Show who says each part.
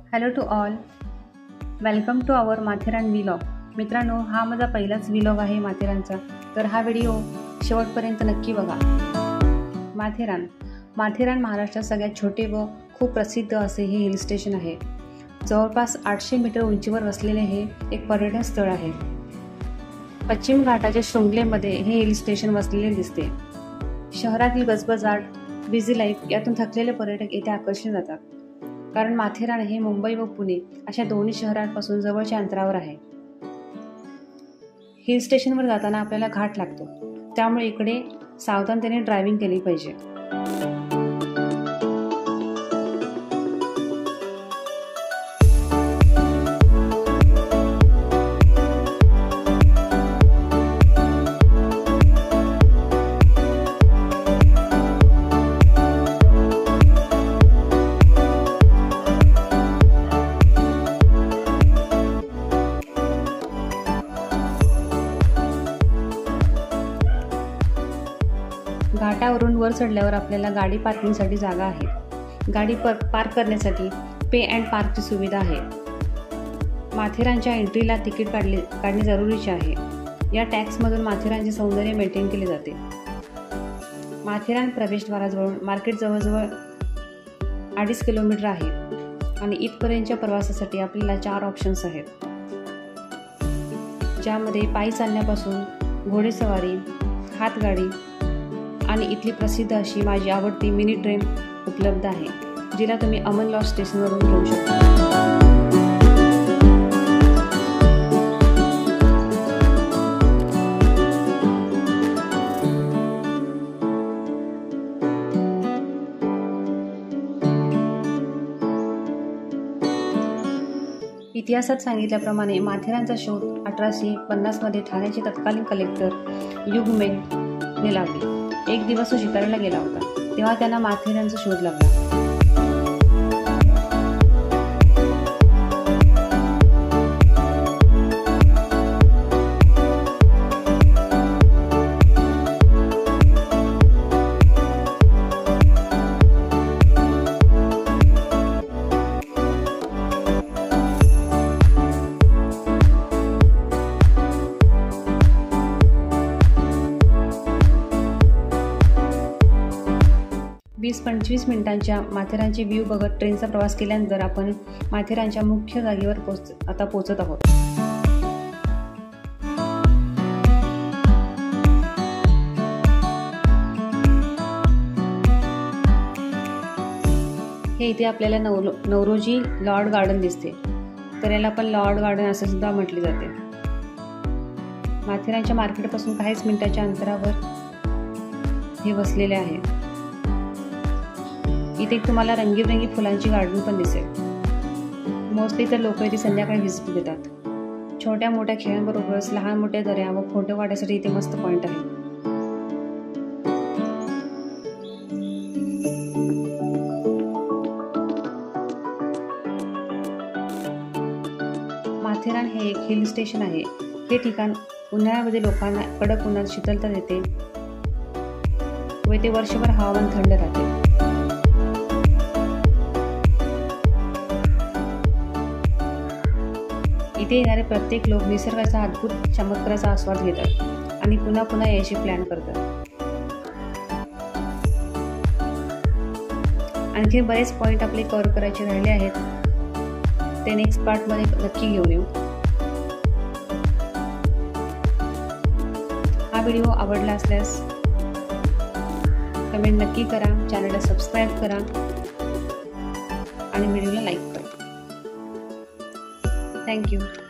Speaker 1: Hello to all, welcome to our Matheran vlog. मित्रांनो, हा माझा पहिलाच व्लॉग आहे माथेरानचा, तर हा व्हिडिओ शेवटपर्यंत नक्की बघा. माथेरान महाराष्ट्रात सगळ्यात छोटे व खूप प्रसिद्ध असे हे हिल स्टेशन आहे. जवळपास 800 मीटर उंचीवर वसलेले हे एक पर्यटन स्थळ आहे. पश्चिम घाटाच्या शृंखलेमध्ये हे हिल स्टेशन वसलेले दिसते. शहरातील गजबजाट, बिझी लाईफ यातून थकलेले पर्यटक येथे आकर्षित जातात, कारण माथेरान हे मुंबई व पुणे अशा दोन्ही शहरांपासून जवळच्या अंतरावर आहे. हिल स्टेशनवर जाताना आपल्याला घाट लागतो, त्यामुळे इकडे सावधानतेने ड्रायव्हिंग केली पाहिजे. घाटावरून वर चढल्यावर आपल्याला गाडी पार्किंगसाठी जागा आहे. गाडी पार्क करण्यासाठी पे अँड पार्कची सुविधा आहे. माथेरानच्या एंट्रीला तिकीट काढणे जरुरीचे आहे. या टॅक्समधून माथेरानचे सौंदर्य मेंटेन केले जाते. माथेरान प्रवेशद्वाराजवळून मार्केट जवळजवळ 2.5 किलोमीटर आहे आणि इथपर्यंतच्या प्रवासासाठी आपल्याला 4 ऑप्शन्स आहेत, ज्यामध्ये पायी चालण्यापासून घोडेसवारी, हातगाडी आणि इथली प्रसिद्ध अशी माझी आवडती मिनी ट्रेन उपलब्ध आहे, जिला तुम्ही अमन लॉज स्टेशनवरून घेऊ शकता. इतिहासात सांगितल्याप्रमाणे माथेरानचा शोध 1850 मध्ये ठाण्याचे तत्कालीन कलेक्टर युगमेनने लावले. एक दिवस तो शिकारीला गेला होता, तेव्हा त्यांना माथेरानचा शोध लागला. वीस 25 मिनिटांच्या माथेरानचे व्ह्यू बघत ट्रेनचा प्रवास केल्यानंतर आपण माथेरानच्या मुख्य जागेवर पोहोचत आहोत. हे इथे आपल्याला नवरोजी लॉर्ड गार्डन दिसते, तर याला पण लॉर्ड गार्डन असे सुद्धा म्हटले जाते. माथेरानच्या मार्केटपासून काहीच मिनिटाच्या अंतरावर हे वसलेले आहे. इथे तुम्हाला रंगीबेरंगी फुलांची गार्डन पण दिसेल. मोस्टली तर लोक इथे संध्याकाळी व्हिजिट देतात. छोट्या मोठ्या खेळांबरोबरच लहान मोठ्या दऱ्या व फोटो काढण्यासाठी इथे मस्त पॉइंट आहे. माथेरान हे एक हिल स्टेशन आहे. हे ठिकाण उन्हाळ्यामध्ये लोकांना कडक उन्हात शीतलता देते व इथे वर्षभर हवामान थंड राहते. इथे येणारे प्रत्येक लोक निसर्गाचा अद्भुत चमत्काराचा आस्वाद घेतात आणि पुन्हा पुन्हा यायचे प्लॅन करतात. आणखी बरेच पॉइंट आपले कव्हर करायचे राहिले आहेत, ते नेक्स्ट पार्टमध्ये नक्की घेऊन येऊ. हा व्हिडिओ आवडला असल्यास कमेंट नक्की करा, चॅनलला सबस्क्राईब करा आणि व्हिडिओला लाईक करा. थँक्यू.